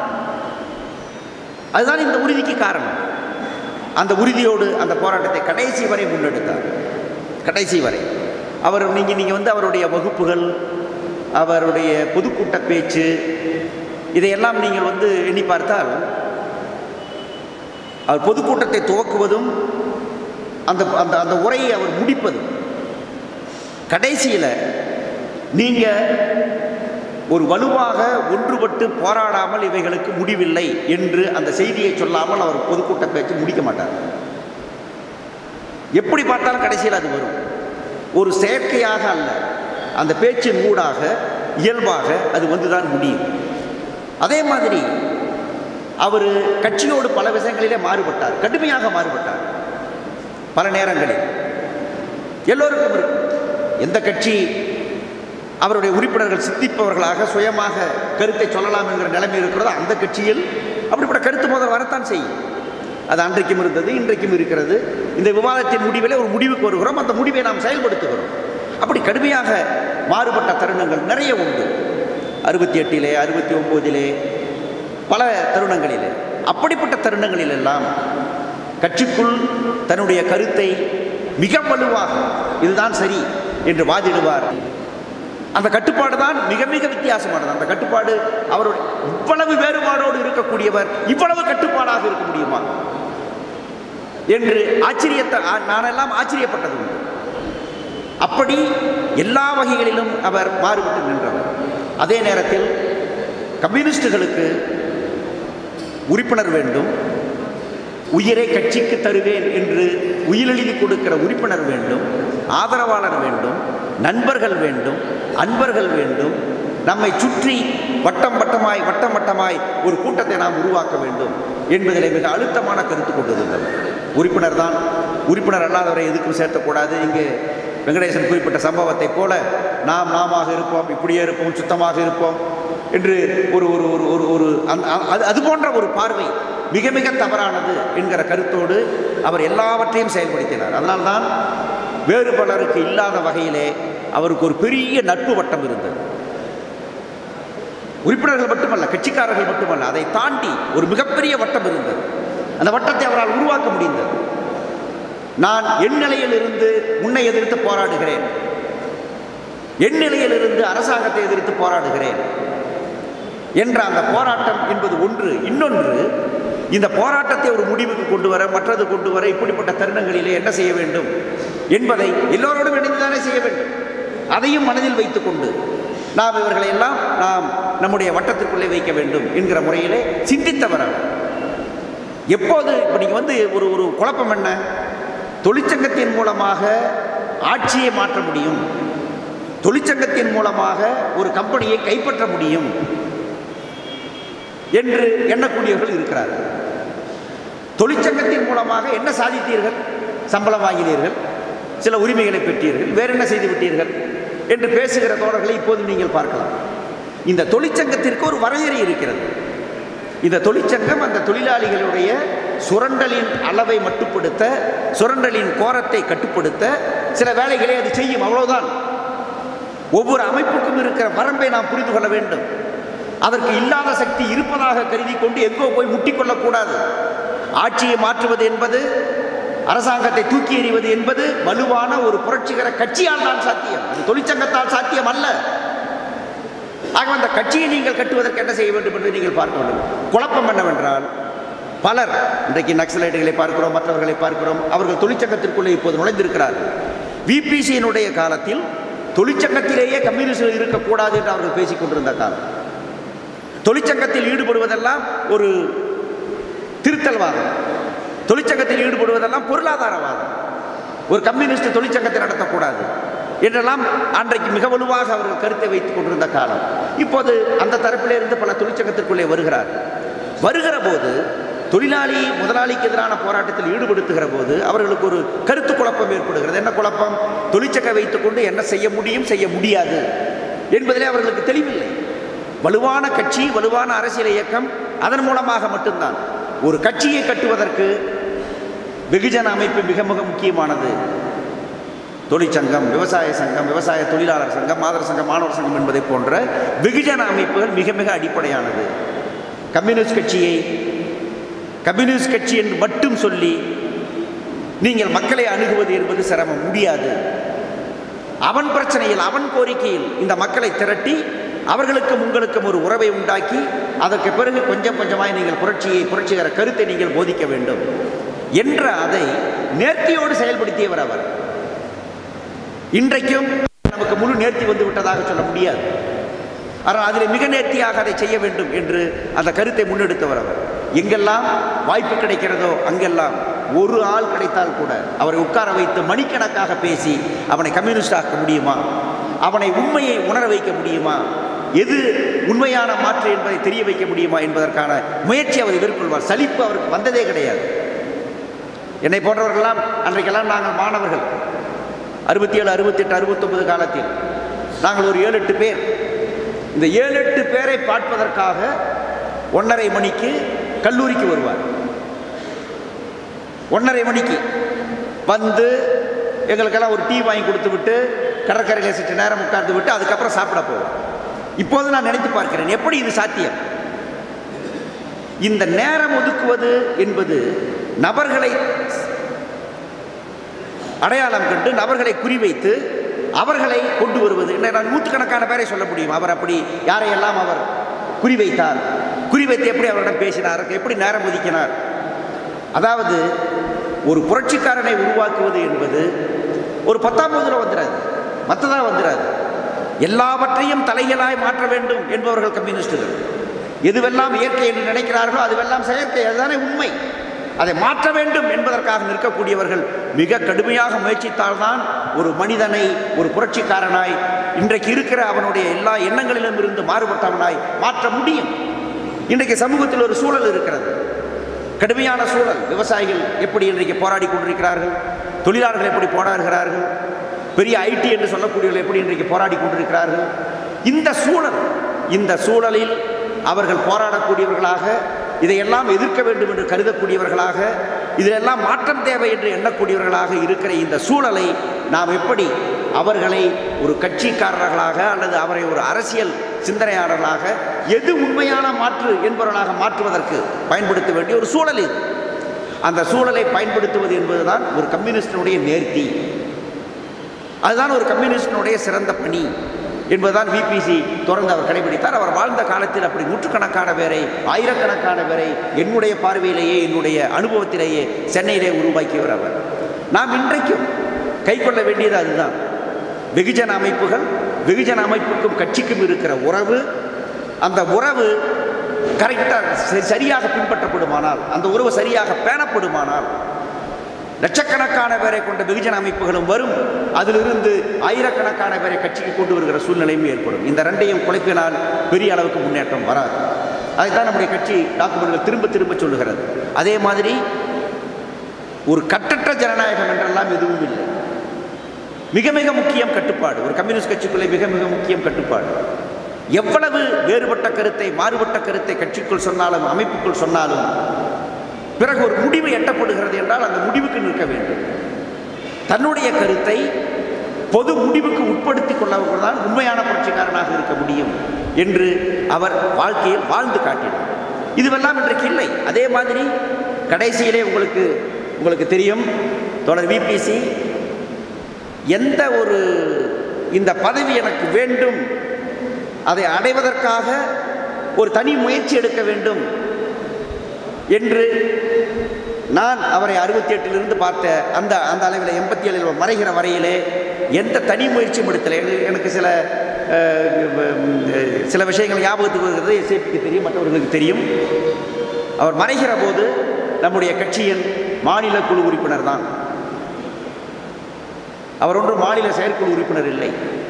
அதுதான் இந்த உறுதிக்கு காரணம். அந்த உறுதியோடு அந்த போராட்டத்தை கடைசி வரை முன்னெடுத்தார். கடைசி வரை அவர் நீங்கள் நீங்கள் வந்து அவருடைய வகுப்புகள், அவருடைய பொதுக்கூட்ட பேச்சு, இதையெல்லாம் நீங்கள் வந்து எண்ணி பார்த்தால் அவர் பொதுக்கூட்டத்தை துவக்குவதும் அந்த அந்த அந்த உரையை அவர் முடிப்பதும் கடைசியில் நீங்கள் ஒரு வலுவாக ஒன்றுபட்டு போராடாமல் இவைகளுக்கு முடிவில்லை என்று அந்த செய்தியை சொல்லாமல் அவர் பொதுக்கூட்ட பேச்சு முடிக்க மாட்டார். எப்படி பார்த்தாலும் கடைசியில் அது வரும். ஒரு செயற்கையாக அல்ல, அந்த பேச்சின் ஊடாக இயல்பாக அது வந்துதான் முடியும். அதே மாதிரி அவர் கட்சியோடு பல விஷயங்களிலே மாறுபட்டார், கடுமையாக மாறுபட்டார். பல நேரங்களில் எல்லோருக்கும் இருக்கும். எந்த கட்சி அவருடைய உறுப்பினர்கள் சிந்திப்பவர்களாக சுயமாக கருத்தை சொல்லலாம் என்கிற நிலைமை இருக்கிறதோ அந்த கட்சியில் அப்படிப்பட்ட கருத்து மோதல் வரத்தான் செய்யும். அது அன்றைக்கும் இருந்தது, இன்றைக்கும் இருக்கிறது. இந்த விவாதத்தின் முடிவிலே ஒரு முடிவுக்கு வருகிறோம், அந்த முடிவை நாம் செயல்படுத்துகிறோம். அப்படி கடுமையாக மாறுபட்ட தருணங்கள் நிறைய உண்டு. அறுபத்தி எட்டிலே அறுபத்தி ஒம்போதிலே பல தருணங்களிலே. அப்படிப்பட்ட தருணங்களில் எல்லாம் கட்சிக்குள் தன்னுடைய கருத்தை மிக வலுவாக இதுதான் சரி என்று வாதிடுவார். அந்த கட்டுப்பாடு தான் மிக மிக வித்தியாசமானது. அந்த கட்டுப்பாடு அவருடைய இவ்வளவு வேறுபாடோடு இருக்கக்கூடியவர் இவ்வளவு கட்டுப்பாடாக இருக்க முடியுமா என்று ஆச்சரியத்தை நானெல்லாம் ஆச்சரியப்பட்டது உண்டு. அப்படி எல்லா வகைகளிலும் அவர் மாறுபட்டு நின்றவர். அதே நேரத்தில் கம்யூனிஸ்டுகளுக்கு உறுப்பினர் வேண்டும், உயிரை கட்சிக்கு தருவேன் என்று உயிரெழுதி கொடுக்கிற உறுப்பினர் வேண்டும், ஆதரவாளர் வேண்டும், நண்பர்கள் வேண்டும், அன்பர்கள் வேண்டும். நம்மை சுற்றி வட்டம் வட்டமாய் வட்டம் வட்டமாய் ஒரு கூட்டத்தை நாம் உருவாக்க வேண்டும் என்பதிலே மிக அழுத்தமான கருத்து கொண்டிருந்தவர். உறுப்பினர் தான், உறுப்பினர் அல்லாதவரை எதுக்கும் சேர்த்தக்கூடாது. இங்கே வெங்கடேசன் குறிப்பிட்ட சம்பவத்தை போல நாம் நாமாக இருப்போம், இப்படியே இருப்போம், சுத்தமாக இருப்போம் என்று ஒரு ஒரு ஒரு ஒரு ஒரு அது அது போன்ற ஒரு பார்வை மிக மிக தவறானது என்கிற கருத்தோடு அவர் எல்லாவற்றையும் செயல்படுத்தினார். அதனால்தான் வேறு பலருக்கு இல்லாத வகையிலே அவருக்கு ஒரு பெரிய நட்பு வட்டம் இருந்தது. உறுப்பினர்கள் மட்டுமல்ல, கட்சிக்காரர்கள் மட்டுமல்ல, அதை தாண்டி ஒரு மிகப்பெரிய வட்டம் இருந்தது. அந்த வட்டத்தை அவரால் உருவாக்க முடிந்தது. நான் என் நிலையில் இருந்து உன்னை எதிர்த்து போராடுகிறேன், என் நிலையில் இருந்து அரசாங்கத்தை எதிர்த்து போராடுகிறேன் என்ற அந்த போராட்டம் என்பது ஒன்று. இன்னொன்று, இந்த போராட்டத்தை ஒரு முடிவுக்கு கொண்டு வர, மற்றது கொண்டு வர இப்படிப்பட்ட தருணங்களிலே என்ன செய்ய வேண்டும் என்பதை எல்லோரோடும் இணைந்துதானே செய்ய வேண்டும். அதையும் மனதில் வைத்துக் கொண்டு நாம் இவர்களை எல்லாம் நாம் நம்முடைய வட்டத்திற்குள்ளே வைக்க வேண்டும் என்கிற முறையிலே சிந்தித்தவர். எப்போது இப்போ நீங்கள் வந்து ஒரு ஒரு குழப்பம் என்ன, தொழிற்சங்கத்தின் மூலமாக ஆட்சியை மாற்ற முடியும், தொழிற்சங்கத்தின் மூலமாக ஒரு கம்பெனியை கைப்பற்ற முடியும் என்று எண்ணக்கூடியவர்கள் இருக்கிறார்கள். தொழிற்சங்கத்தின் மூலமாக என்ன சாதித்தீர்கள்? சம்பளம் வாங்கினீர்கள், சில உரிமைகளை பெற்றீர்கள், வேற என்ன செய்து விட்டீர்கள் என்று பேசுகிற தோழர்களை இப்போது நீங்கள் பார்க்கலாம். இந்த தொழிற்சங்கத்திற்கு ஒரு வரையறை இருக்கிறது. இந்த தொழிற்சங்கம் அந்த தொழிலாளிகளுடைய சுரண்டலின் அளவை மட்டுப்படுத்த, சுரண்டலின் கோரத்தை கட்டுப்படுத்த சில வேலைகளை அது செய்யும், அவ்வளவுதான். ஒவ்வொரு அமைப்புக்கும் இருக்கிற வரம்பை நாம் புரிந்து கொள்ள வேண்டும். அதற்கு இல்லாத சக்தி இருப்பதாக கருதி கொண்டு எங்கோ போய் முட்டிக்கொள்ளக்கூடாது. ஆட்சியை மாற்றுவது என்பது, அரசாங்கத்தை தூக்கி எறிவது என்பது வலுவான ஒரு புரட்சிகர கட்சியால் தான் சாத்தியம், அது தொழிற்சங்கத்தால் சாத்தியம் அல்ல. ஆக அந்த கட்சியை நீங்கள் கட்டுவதற்கு என்ன செய்ய வேண்டும் என்று நீங்கள் பார்க்க வேண்டும். குழப்பம் என்னவென்றால், பலர் இன்றைக்கு நக்சலைட்டுகளை பார்க்கிறோம், மற்றவர்களை பார்க்கிறோம், அவர்கள் தொழிற்சங்கத்திற்குள்ளே இப்போது நுழைந்திருக்கிறார்கள். விபிசியினுடைய காலத்தில் தொழிற்சங்கத்திலேயே கம்யூனிஸ்ட் இருக்கக்கூடாது என்று அவர்கள் பேசிக் கொண்டிருந்த காலம். தொழிற்சங்கத்தில் ஈடுபடுவதெல்லாம் ஒரு திருத்தல்வாதம், தொழிற்சங்கத்தில் ஈடுபடுவதெல்லாம் பொருளாதாரவாதம், ஒரு கம்யூனிஸ்ட் தொழிற்சங்கத்தை நடத்தக்கூடாது என்றெல்லாம் அன்றைக்கு மிக வலுவாக அவர்கள் கருத்தை வைத்துக் கொண்டிருந்த காலம். இப்போது அந்த தரப்பிலே இருந்து பல தொழிற்சங்கத்திற்குள்ளே வருகிறார். வருகிற போது தொழிலாளி முதலாளிக்கு எதிரான போராட்டத்தில் ஈடுபடுத்துகிற போது அவர்களுக்கு ஒரு கருத்து குழப்பம் ஏற்படுகிறது. என்ன குழப்பம்? தொழிற்சங்கம் வைத்துக் கொண்டு என்ன செய்ய முடியும், செய்ய முடியாது என்பதிலே அவர்களுக்கு தெளிவில்லை. வலுவான கட்சி, வலுவான அரசியல் இயக்கம், அதன் மூலமாக மட்டும்தான். ஒரு கட்சியை கட்டுவதற்கு வெகுஜன அமைப்பு மிக மிக முக்கியமானது. தொழிற்சங்கம், விவசாய சங்கம், விவசாய தொழிலாளர் சங்கம், மாதர் சங்கம், மாணவர் சங்கம் என்பதை போன்ற வெகுஜன அமைப்புகள் மிக மிக அடிப்படையானது. கம்யூனிஸ்ட் கட்சியை கம்யூனிஸ்ட் கட்சி என்று மட்டும் சொல்லி நீங்கள் மக்களை அணுகுவது என்பது சிரமம், முடியாது. அவன் பிரச்சனையில், அவன் கோரிக்கையில் இந்த மக்களை திரட்டி அவர்களுக்கும் உங்களுக்கும் ஒரு உறவை உண்டாக்கி அதற்கு பிறகு கொஞ்சம் கொஞ்சமாய் நீங்கள் புரட்சியை, புரட்சிகர கருத்தை நீங்கள் போதிக்க வேண்டும் என்ற அதை நேர்த்தியோடு செயல்படுத்தியவர் அவர். இன்றைக்கும் நமக்கு முழு நேர்த்தி வந்து விட்டதாக சொல்ல முடியாது. ஆனால் அதில் மிக நேர்த்தியாக அதை செய்ய வேண்டும் என்று அந்த கருத்தை முன்னெடுத்தவர் அவர். எங்கெல்லாம் வாய்ப்பு கிடைக்கிறதோ அங்கெல்லாம் ஒரு ஆள் கிடைத்தால் கூட அவரை உட்கார வைத்து மணிக்கணக்காக பேசி அவனை கம்யூனிஸ்ட் ஆக்க முடியுமா, அவனை உண்மையை உணர வைக்க முடியுமா, எது உண்மையான மாற்று என்பதை தெரிய வைக்க முடியுமா என்பதற்கான முயற்சி அவர் மேற்கொள்வார். சலிப்பு அவருக்கு வந்ததே கிடையாது. என்னை போன்றவர்களெல்லாம் அன்றைக்கெல்லாம் நாங்கள் மாணவர்கள், அறுபத்தி ஏழு அறுபத்தி எட்டு அறுபத்தொன்பது காலத்தில் நாங்கள் ஒரு ஏழு எட்டு பேர், இந்த ஏழு எட்டு பேரை பார்ப்பதற்காக ஒன்றரை மணிக்கு கல்லூரிக்கு வருவார். ஒன்றரை மணிக்கு வந்து எங்களுக்கெல்லாம் ஒரு டீ வாங்கி கொடுத்து விட்டு கடற்கரையில் சற்று நேரம் உட்கார்ந்து விட்டு அதுக்கப்புறம் சாப்பிட போவோம். இப்போது நான் நினைத்து பார்க்கிறேன், எப்படி இது சாத்தியம்? இந்த நேரம் ஒதுக்குவது என்பது நபர்களை அடையாளம் கண்டு, நபர்களை குறிவைத்து அவர்களை கொண்டு வருவது. நான் நூற்றுக்கணக்கான பேரை சொல்ல முடியும். அவர் அப்படி யாரையெல்லாம் அவர் குறிவைத்தார், குறிவைத்து எப்படி அவரிடம் பேசினார், எப்படி நேரம் ஒதுக்கினார். அதாவது ஒரு புரட்சிக்காரனை உருவாக்குவது என்பது ஒரு பத்தாம் வகுதில் வந்துடாது, மற்றதாக வந்துடாது. எல்லாவற்றையும் தலைகளாய் மாற்ற வேண்டும் என்பவர்கள் கம்யூனிஸ்டுகள். எதுவெல்லாம் இயற்கை என்று நினைக்கிறார்களோ அதுவெல்லாம் செயற்கை, அதுதானே உண்மை. அதை மாற்ற வேண்டும் என்பதற்காக நிற்கக்கூடியவர்கள் மிக கடுமையாக முயற்சித்தால்தான் ஒரு மனிதனை ஒரு புரட்சிக்காரனாய், இன்றைக்கு இருக்கிற அவனுடைய எல்லா எண்ணங்களிலும் இருந்து மாறுபட்டவனாய் மாற்ற முடியும். இன்றைக்கு சமூகத்தில் ஒரு சூழல் இருக்கிறது, கடுமையான சூழல். விவசாயிகள் எப்படி இன்றைக்கு போராடி கொண்டிருக்கிறார்கள், தொழிலாளர்கள் எப்படி போராடுகிறார்கள், பெரிய ஐடி என்று சொல்லக்கூடியவர்கள் எப்படி இன்றைக்கு போராடி கொண்டிருக்கிறார்கள். இந்த சூழல், இந்த சூழலில் அவர்கள் போராடக்கூடியவர்களாக, இதையெல்லாம் எதிர்க்க வேண்டும் என்று கருதக்கூடியவர்களாக, இதிலெல்லாம் மாற்றம் தேவை என்று எண்ணக்கூடியவர்களாக இருக்கிற இந்த சூழலை நாம் எப்படி அவர்களை ஒரு கட்சிக்காரர்களாக அல்லது அவரை ஒரு அரசியல் சிந்தனையாளர்களாக, எது உண்மையான மாற்று என்பவர்களாக மாற்றுவதற்கு பயன்படுத்த வேண்டிய ஒரு சூழல் இது. அந்த சூழலை பயன்படுத்துவது என்பதுதான் ஒரு கம்யூனிஸ்டினுடைய நேர்த்தி, அதுதான் ஒரு கம்யூனிஸ்டினுடைய சிறந்த பணி என்பதுதான் விபிசி தொடர்ந்து அவர் கடைபிடித்தார். அவர் வாழ்ந்த காலத்தில் அப்படி நூற்றுக்கணக்கான பேரை, ஆயிரக்கணக்கான பேரை என்னுடைய பார்வையிலேயே, என்னுடைய அனுபவத்திலேயே சென்னையிலே உருவாக்கியவர் அவர். நாம் இன்றைக்கும் கை கொள்ள வேண்டியது அதுதான். வெகுஜன அமைப்புகள், வெகுஜன அமைப்புக்கும் கட்சிக்கும் இருக்கிற உறவு, அந்த உறவு கரெக்டாக சரியாக பின்பற்றப்படுமானால், அந்த உறவு சரியாக பேணப்படுமானால், லட்சக்கணக்கான பேரை கொண்ட வெகுஜன அமைப்புகளும் வரும், அதிலிருந்து ஆயிரக்கணக்கான பேரை கட்சிக்கு கொண்டு வருகிற சூழ்நிலையும் ஏற்படும். இந்த ரெண்டையும் குழப்பினால் பெரிய அளவுக்கு முன்னேற்றம் வராது. அதுதான் நம்முடைய கட்சி டாக்குமெண்ட்கள் திரும்ப திரும்ப சொல்லுகிறது. அதே மாதிரி ஒரு கட்டற்ற ஜனநாயகம் என்றெல்லாம் எதுவும் இல்லை. மிக மிக முக்கியம் கட்டுப்பாடு. ஒரு கம்யூனிஸ்ட் கட்சிக்குள்ளே மிக மிக முக்கியம் கட்டுப்பாடு. எவ்வளவு வேறுபட்ட கருத்தை மாறுபட்ட கருத்தை கட்சிக்குள் சொன்னாலும் அமைப்புக்குள் சொன்னாலும் பிறகு ஒரு முடிவு எட்டப்படுகிறது என்றால் அந்த முடிவுக்கு நிற்க வேண்டும். தன்னுடைய கருத்தை பொது முடிவுக்கு உட்படுத்திக் கொள்ளவர்கள் தான் உண்மையான புரட்சிக்காரனாக இருக்க முடியும் என்று அவர் வாழ்க்கையில் வாழ்ந்து காட்டினார். இதுவெல்லாம் இன்றைக்கு இல்லை. அதே மாதிரி கடைசியிலே உங்களுக்கு உங்களுக்கு தெரியும், தோழர் விபிசி எந்த ஒரு இந்த பதவி எனக்கு வேண்டும், அதை அடைவதற்காக ஒரு தனி முயற்சி எடுக்க வேண்டும் என்று நான் அவரை அறுபத்தி எட்டிலிருந்து பார்த்த அந்த அந்த அளவில் எண்பத்தி ஏழில் மறைகிற வரையிலே எந்த தனி முயற்சியும் எடுத்தலை. எனக்கு சில சில விஷயங்கள் ஞாபகத்துக்கு வருகிறது, எஸ்ஏபிக்கு தெரியும், மற்றவர்களுக்கு தெரியும். அவர் மறைகிற போது நம்முடைய கட்சியின் மாநில குழு உறுப்பினர் தான். அவர் ஒன்று மாநில செயற்குழு உறுப்பினர் இல்லை.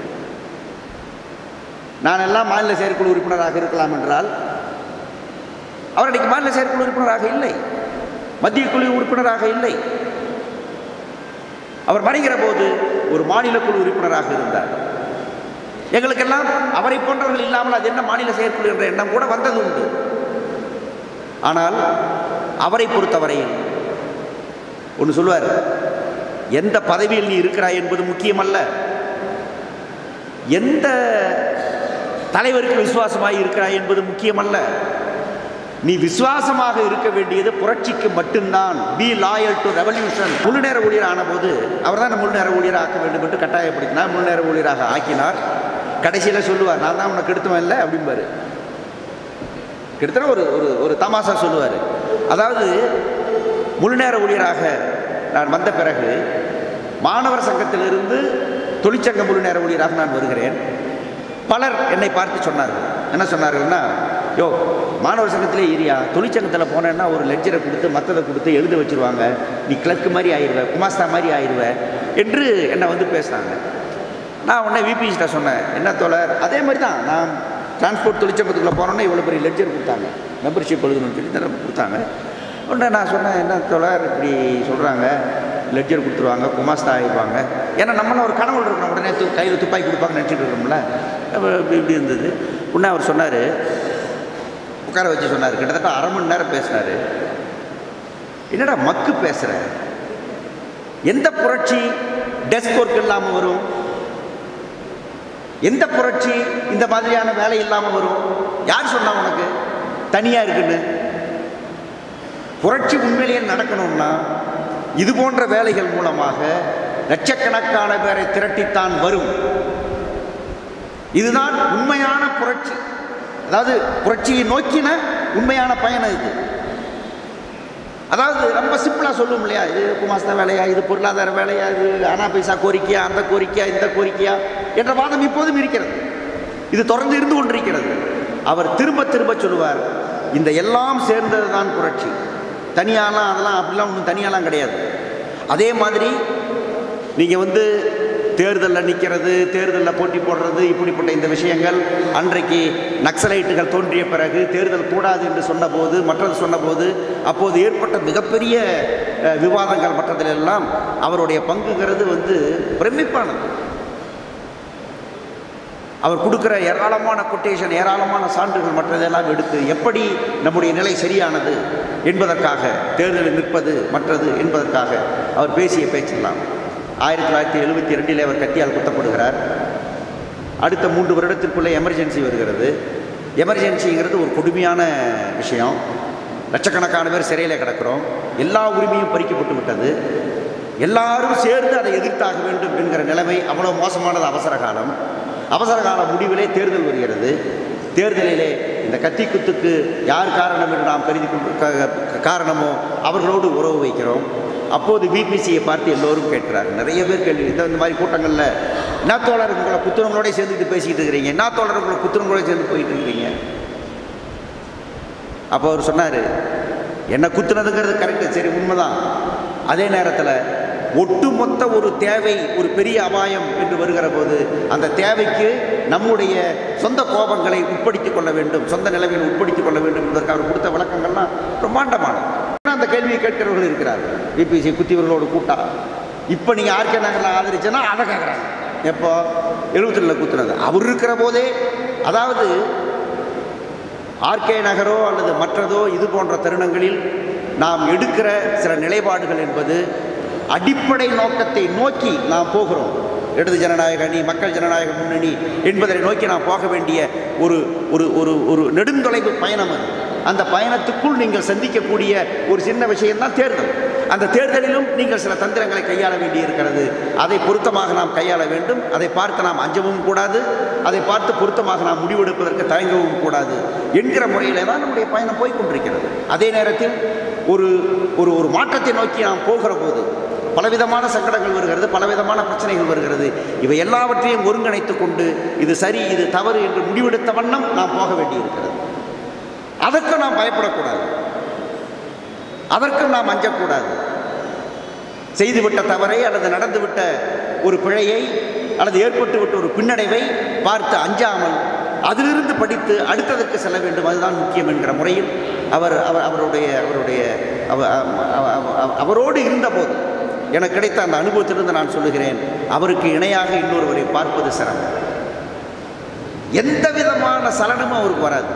நான் எல்லாம் மாநில செயற்குழு உறுப்பினராக இருக்கலாம் என்றால் அவர் அன்றைக்கு மாநில செயற்குழு உறுப்பினராக இல்லை, மத்திய குழு உறுப்பினராக இல்லை. அவர் மறைகிற போது ஒரு மாநில குழு உறுப்பினராக இருந்தார். எங்களுக்கெல்லாம் அவரை போன்றவர்கள் இல்லாமல் அது என்ன மாநில செயற்குழு என்ற எண்ணம் கூட வந்தது உண்டு. ஆனால் அவரை பொறுத்தவரையில் ஒன்று சொல்வார், எந்த பதவியில் நீ இருக்கிறாய் என்பது முக்கியமல்ல, எந்த தலைவருக்கு விசுவாசமாக இருக்கிறாய் என்பது முக்கியமல்ல, நீ விசுவாசமாக இருக்க வேண்டியது புரட்சிக்கு மட்டும்தான். Be loyal to revolution. முழு நேர ஊழியர் ஆன போது அவர் தான் முழு நேர ஊழியர் ஆக்க வேண்டும் என்று கட்டாயப்படுத்தினார். முழு நேர ஊழியராக ஆக்கினார். கடைசியில் சொல்லுவார், நான் தான் உனக்கு கெடுத்தவன் இல்லை அப்படிம்பாரு. கிட்டத்தட்ட ஒரு ஒரு ஒரு தமாசா சொல்லுவார். அதாவது முழு நேர ஊழியராக நான் வந்த பிறகு மாணவர் சங்கத்திலிருந்து தொழிற்சங்க முழு நேர ஊழியராக நான் வருகிறேன். பலர் என்னை பார்த்து சொன்னார்கள். என்ன சொன்னார்கள்னா, யோ மாணவர் சங்கத்திலே ஏரியா, தொழிற்சங்கத்தில் போனேன்னா ஒரு லெக்சரை கொடுத்து மற்றதை கொடுத்து எழுத வச்சுருவாங்க, நீ கிளர்க்கு மாதிரி ஆயிடுவேன், குமாஸ்தா மாதிரி ஆயிடுவேன் என்று என்னை வந்து பேசுனாங்க. நான் உடனே விபிசிட்ட சொன்னேன், என்ன தோழர், அதே மாதிரி தான் நான் டிரான்ஸ்போர்ட் தொழிற்சங்கத்துக்குள்ளே போனோன்னா இவ்வளோ பெரிய லெக்சர் கொடுத்தாங்க, மெம்பர்ஷிப் எழுதணும்னு சொல்லி தர கொடுத்தாங்க. உடனே நான் சொன்னேன், என்ன தோழர் இப்படி சொல்கிறாங்க, லெட்ஜர் கொடுத்துருவாங்க, குமாஸ்தா ஆகிடுவாங்க. ஏன்னா நம்மளும் ஒரு கனவு இருக்கணும், உடனே து கையில் துப்பாக்கி கொடுப்பாங்க நினச்சிட்டு இருக்கோம்ல, இப்படி இப்படி இருந்தது. உடனே அவர் சொன்னார், உட்கார வச்சு சொன்னார், கிட்டத்தட்ட அரை மணி நேரம் பேசினார். என்னடா மக்கு பேசுகிற, எந்த புரட்சி டெஸ்க் ஒர்க் இல்லாமல் வரும், எந்த புரட்சி இந்த மாதிரியான வேலை இல்லாமல் வரும், யார் சொன்னா உனக்கு தனியாக இருக்குன்னு? புரட்சி உண்மையிலேயே நடக்கணும்னா இது போன்ற வேலைகள் மூலமாக லட்சக்கணக்கான பேரை திரட்டித்தான் வரும். இதுதான் உண்மையான புரட்சி. அதாவது புரட்சியை நோக்கின உண்மையான பயணம் இது. அதாவது ரொம்ப சிம்பிளாக சொல்லும் இல்லையா, இது குமாஸ்தா வேலையா, இது பொருளாதார வேலையா, இது அனா பைசா கோரிக்கையா, அந்த கோரிக்கையா, இந்த கோரிக்கையா என்ற வாதம் இப்போதும் இருக்கிறது. இது தொடர்ந்து இருந்து கொண்டிருக்கிறது. அவர் திரும்ப திரும்ப சொல்லுவார், இந்த எல்லாம் சேர்ந்தது தான் புரட்சி, தனியாலாம் அதெல்லாம் அப்படிலாம் ஒன்றும் தனியாலாம் கிடையாது. அதே மாதிரி நீங்கள் வந்து தேர்தலில் நிற்கிறது, தேர்தலில் போட்டி போடுறது, இப்படிப்பட்ட இந்த விஷயங்கள் அன்றைக்கு நக்சலைட்டுகள் தோன்றிய பிறகு தேர்தல் கூடாது என்று சொன்னபோது, மற்றது சொன்னபோது, அப்போது ஏற்பட்ட மிகப்பெரிய விவாதங்கள் மற்றதிலெல்லாம் அவருடைய பங்குங்கிறது வந்து பிரமிப்பானது. அவர் கொடுக்குற ஏராளமான கொட்டேஷன், ஏராளமான சான்றுகள் மற்றதெல்லாம் எடுத்து எப்படி நம்முடைய நிலை சரியானது என்பதற்காக, தேர்தலில் நிற்பது மற்றது என்பதற்காக அவர் பேசிய பேச்செல்லாம். ஆயிரத்தி தொள்ளாயிரத்தி எழுபத்தி ரெண்டில் அவர் கத்தியால் குத்தப்படுகிறார். அடுத்த மூன்று வருடத்திற்குள்ளே எமர்ஜென்சி வருகிறது. எமர்ஜென்சிங்கிறது ஒரு கொடுமையான விஷயம். லட்சக்கணக்கான பேர் சிறையில் கிடக்கிறோம், எல்லா உரிமையும் பறிக்கப்பட்டு விட்டது, எல்லாரும் சேர்ந்து அதை எதிர்த்தாக வேண்டும் என்கிற நிலைமை. அவ்வளோ மோசமானது அவசர காலம். அவசர கால முடிவிலே தேர்தல் வருகிறது. தேர்தலிலே இந்த கத்தி குத்துக்கு யார் காரணம் என்று நாம் கருதி காரணமோ அவர்களோடு உறவு வைக்கிறோம். அப்போது பிபிசியை பார்த்து எல்லோரும் கேட்கிறார், நிறைய பேர் கேள்வி. இந்த இந்த மாதிரி கூட்டங்களில் என்ன தோழர் உங்களை குத்துறவங்களோட சேர்ந்துட்டு பேசிக்கிட்டு இருக்கிறீங்க, என்ன தோழர் உங்களை குத்துறவங்களோட சேர்ந்து போயிட்டு இருக்கிறீங்க? அப்போ அவர் சொன்னார், என்னை குத்துனதுங்கிறது கரெக்டு, சரி உண்மைதான், அதே நேரத்தில் ஒட்டுமொத்த ஒரு தேவை, ஒரு பெரிய அபாயம் என்று வருகிற போது அந்த தேவைக்கு நம்முடைய சொந்த கோபங்களை உட்படுத்திக் கொள்ள வேண்டும், சொந்த நிலைமைகளை உட்படுத்திக் கொள்ள வேண்டும் என்பதற்கு அவர் கொடுத்த விளக்கங்கள்லாம் பிரம்மாண்டமானது. அந்த கேள்வியை கேட்கிறவர்கள் இருக்கிறார்கள். பிபிசி குத்திவர்களோடு கூட்டா இப்போ நீங்கள் ஆர்கே நகரில் ஆதரிச்சேன்னா அதை கேட்குறாங்க. எப்போ எழுபத்தி ரெண்டில் குத்துனது அவர் இருக்கிற போதே, அதாவது ஆர்கே நகரோ அல்லது மற்றதோ இது போன்ற தருணங்களில் நாம் எடுக்கிற சில நிலைப்பாடுகள் என்பது அடிப்படை நோக்கத்தை நோக்கி நாம் போகிறோம். இடது ஜனநாயக அணி, மக்கள் ஜனநாயக முன்னணி என்பதை நோக்கி நாம் போக வேண்டிய ஒரு ஒரு ஒரு நெடுந்தொலைவு பயணம் அது. அந்த பயணத்துக்குள் நீங்கள் சந்திக்கக்கூடிய ஒரு சின்ன விஷயம்தான் தேர்தல். அந்த தேர்தலிலும் நீங்கள் சில தந்திரங்களை கையாள வேண்டி இருக்கிறது. அதை பொருத்தமாக நாம் கையாள வேண்டும். அதை பார்த்து நாம் அஞ்சவும் கூடாது, அதை பார்த்து பொருத்தமாக நாம் முடிவெடுப்பதற்கு தயங்கவும் கூடாது என்கிற முறையிலே தான் நம்முடைய பயணம் போய்கொண்டிருக்கிறது. அதே நேரத்தில் ஒரு ஒரு ஒரு மாற்றத்தை நோக்கி நாம் போகிற போது பலவிதமான சங்கடங்கள் வருகிறது, பலவிதமான பிரச்சனைகள் வருகிறது. இவை எல்லாவற்றையும் ஒருங்கிணைத்து கொண்டு இது சரி இது தவறு என்று முடிவெடுத்த வண்ணம் நாம் போக வேண்டியிருக்கிறது. அதற்கு நாம் பயப்படக்கூடாது, அதற்கும் நாம் அஞ்சக்கூடாது. செய்துவிட்ட தவறை அல்லது நடந்துவிட்ட ஒரு பிழையை அல்லது ஏற்பட்டுவிட்ட ஒரு பின்னடைவை பார்த்து அஞ்சாமல் அதிலிருந்து படித்து அடுத்ததற்கு செல்ல வேண்டும், அதுதான் முக்கியம் என்கிற முறையில் அவர் அவருடைய அவருடைய அவரோடு இருந்தபோது எனக்கு கிடைத்த அந்த அனுபவத்திலிருந்து நான் சொல்லுகிறேன், அவருக்கு இணையாக இன்னொருவரை பார்ப்பது சிரமம். எந்த விதமான சலனமும் அவருக்கு வராது.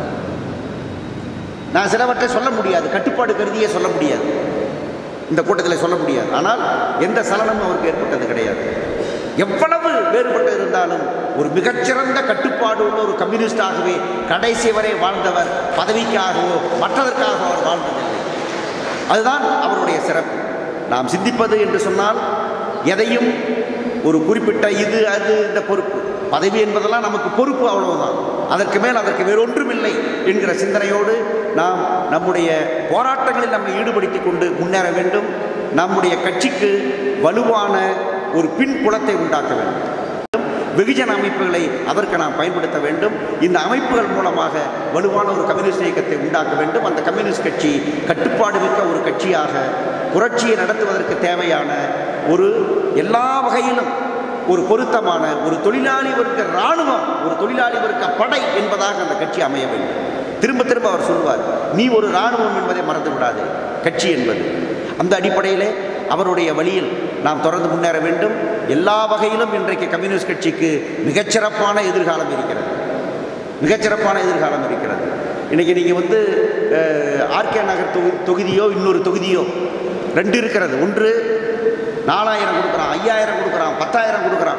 நான் சிலவற்றை சொல்ல முடியாது, கட்டுப்பாடு கருதியே சொல்ல முடியாது, இந்த கூட்டத்தில் சொல்ல முடியாது. ஆனால் எந்த சலனமும் அவருக்கு ஏற்பட்டது கிடையாது. எவ்வளவு வேறுபட்டு இருந்தாலும் ஒரு மிகச்சிறந்த கட்டுப்பாடு உள்ள ஒரு கம்யூனிஸ்டாகவே கடைசி வரை வாழ்ந்தவர். பதவிக்காகவோ மற்றதற்காகவோ அவர் வாழ்ந்ததில்லை. அதுதான் அவருடைய சிறப்பு. நாம் சிந்திப்பது என்று சொன்னால் எதையும் ஒரு குறிப்பிட்ட இது அது இந்த பொறுப்பு பதவி என்பதெல்லாம் நமக்கு பொறுப்பு, அவ்வளவுதான். அதற்கு மேல் அதற்கு வேறொன்றும் இல்லை என்கிற சிந்தனையோடு நாம் நம்முடைய போராட்டங்களில் நம்மை ஈடுபடுத்தி கொண்டு முன்னேற வேண்டும். நம்முடைய கட்சிக்கு வலுவான ஒரு பின்புலத்தை உண்டாக்க வேண்டும். வெகுஜன அமைப்புகளை அதற்கு நாம் பயன்படுத்த வேண்டும். இந்த அமைப்புகள் மூலமாக வலுவான ஒரு கம்யூனிஸ்ட் இயக்கத்தை உண்டாக்க வேண்டும். அந்த கம்யூனிஸ்ட் கட்சி கட்டுப்பாடு மிக்க ஒரு கட்சியாக புரட்சியை நடத்துவதற்கு தேவையான ஒரு எல்லா வகையிலும் ஒரு பொருத்தமான ஒரு தொழிலாளி வர்க்க இராணுவம், ஒரு தொழிலாளி வர்க்க படை என்பதாக அந்த கட்சி அமைய வேண்டும். திரும்ப திரும்ப அவர் சொல்வார், நீ ஒரு இராணுவம் என்பதை மறந்து விடாது கட்சி என்பது. அந்த அடிப்படையிலே அவருடைய வழியில் நாம் தொடர்ந்து முன்னேற வேண்டும். எல்லா வகையிலும் இன்றைக்கு கம்யூனிஸ்ட் கட்சிக்கு மிகச்சிறப்பான எதிர்காலம் இருக்கிறது, மிகச்சிறப்பான எதிர்காலம் இருக்கிறது. இன்றைக்கி நீங்கள் வந்து ஆர்கே நகர் தொகு தொகுதியோ இன்னொரு தொகுதியோ ரெண்டு இருக்கிறது. ஒன்று நாலாயிரம் கொடுக்குறான், ஐயாயிரம் கொடுக்குறான், பத்தாயிரம் கொடுக்குறான்,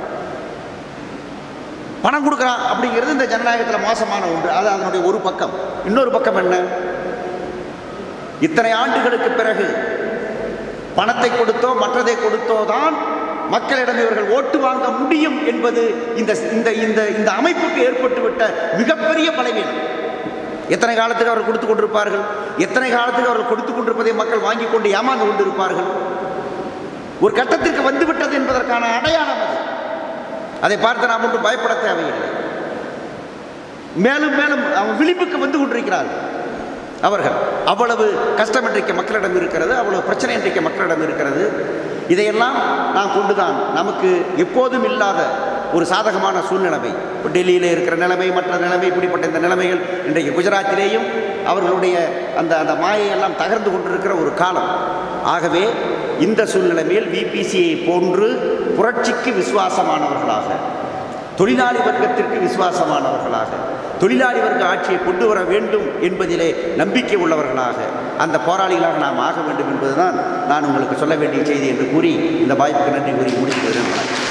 பணம் கொடுக்குறான் அப்படிங்கிறது இந்த ஜனநாயகத்தில் மோசமான ஒன்று. அது அதனுடைய ஒரு பக்கம். இன்னொரு பக்கம் என்ன, இத்தனை ஆண்டுகளுக்கு பிறகு பணத்தை கொடுத்தோ மற்றதை கொடுத்தோ தான் மக்களிடம் இவர்கள் ஓட்டு வாங்க முடியும் என்பது இந்த இந்த இந்த அமைப்புக்கு ஏற்பட்டுவிட்ட மிகப்பெரிய பலவீனம். எத்தனை காலத்துக்கு அவர்கள் கொடுத்து கொண்டிருப்பார்கள், எத்தனை காலத்துக்கு அவர்கள் கொடுத்து கொண்டிருப்பதை மக்கள் வாங்கி கொண்டு ஏமாந்து கொண்டிருப்பார்கள். ஒரு கட்டத்திற்கு வந்துவிட்டது என்பதற்கான அடையாளம் அது. அதை பார்த்து நாம் ஒன்றும் பயப்பட தேவையில்லை. மேலும் மேலும் அவன் விளிம்புக்கு வந்து கொண்டிருக்கிறார்கள் அவர்கள். அவ்வளவு கஷ்டம் இன்றைக்கு மக்களிடம் இருக்கிறது, அவ்வளவு பிரச்சனை இன்றைக்கு மக்களிடம் இருக்கிறது. இதையெல்லாம் நாம் கொண்டுதான் நமக்கு எப்போதும் இல்லாத ஒரு சாதகமான சூழ்நிலைமை, டெல்லியில் இருக்கிற நிலைமை, மற்ற நிலைமை, இப்படிப்பட்ட இந்த நிலைமைகள் இன்றைக்கு குஜராத்திலேயும் அவர்களுடைய அந்த அந்த மாயையெல்லாம் தகர்ந்து கொண்டிருக்கிற ஒரு காலம். ஆகவே இந்த சூழ்நிலையில் விபிசியை போன்று புரட்சிக்கு விசுவாசமானவர்களாக, தொழிலாளி வர்க்கத்திற்கு விசுவாசமானவர்களாக, தொழிலாளி வர்க்க ஆட்சியை கொண்டு வர வேண்டும் என்பதிலே நம்பிக்கை உள்ளவர்களாக, அந்த போராளிகளாக நாம் ஆக வேண்டும் என்பதுதான் நான் உங்களுக்கு சொல்ல வேண்டிய செய்தி என்று கூறி இந்த வாய்ப்புக்கு நன்றி கூறி முடிக்கிறேன்.